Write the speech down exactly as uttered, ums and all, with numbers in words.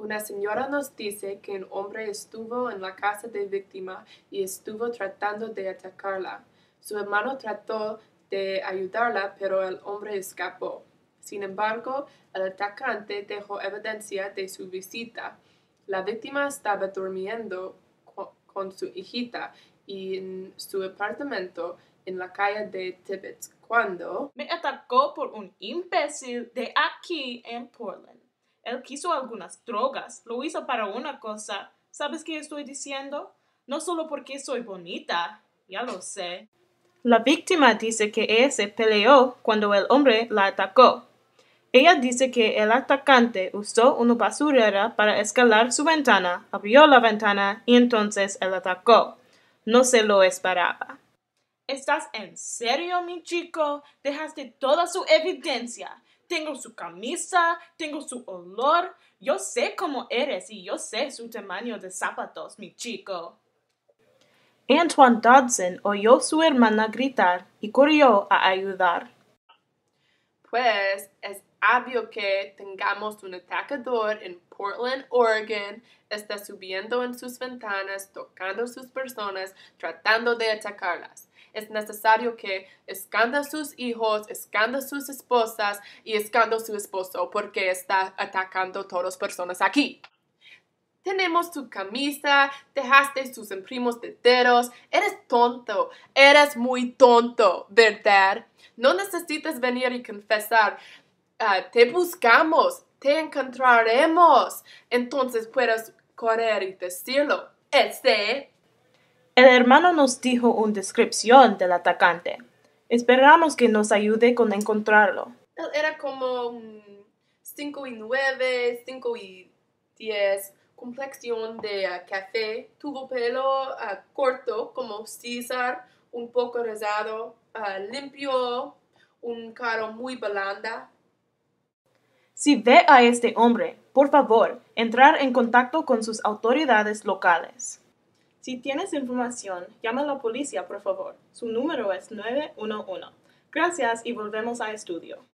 Una señora nos dice que un hombre estuvo en la casa de víctima y estuvo tratando de atacarla. Su hermano trató de ayudarla, pero el hombre escapó. Sin embargo, el atacante dejó evidencia de su visita. La víctima estaba durmiendo con su hijita y en su apartamento en la calle de Tibbetts cuando me atacó por un imbécil de aquí en Portland. Él quiso algunas drogas, lo hizo para una cosa. ¿Sabes qué estoy diciendo? No solo porque soy bonita, ya lo sé. La víctima dice que ella se peleó cuando el hombre la atacó. Ella dice que el atacante usó una basurera para escalar su ventana, abrió la ventana y entonces él atacó. No se lo esperaba. ¿Estás en serio, mi chico? Dejaste toda su evidencia. Tengo su camisa, tengo su olor. Yo sé cómo eres y yo sé su tamaño de zapatos, mi chico. Antoine Dodson oyó a su hermana gritar y corrió a ayudar. Pues es obvio que tengamos un atacador en Portland, Oregon, está subiendo en sus ventanas, tocando a sus personas, tratando de atacarlas. Es necesario que esconda a sus hijos, esconda a sus esposas y esconda a su esposo porque está atacando a todas las personas aquí. Tenemos tu camisa, dejaste sus imprimos de dedos. Eres tonto, eres muy tonto, ¿verdad? No necesitas venir y confesar. Uh, te buscamos, te encontraremos. Entonces puedes correr y decirlo. Este. El hermano nos dijo una descripción del atacante. Esperamos que nos ayude con encontrarlo. Él era como cinco y nueve, cinco y diez. Complexión de uh, café, tuvo pelo uh, corto como César, un poco rizado, uh, limpio, un cara muy blanda. Si ve a este hombre, por favor, entrar en contacto con sus autoridades locales. Si tienes información, llama a la policía, por favor. Su número es nueve uno uno. Gracias y volvemos a estudio.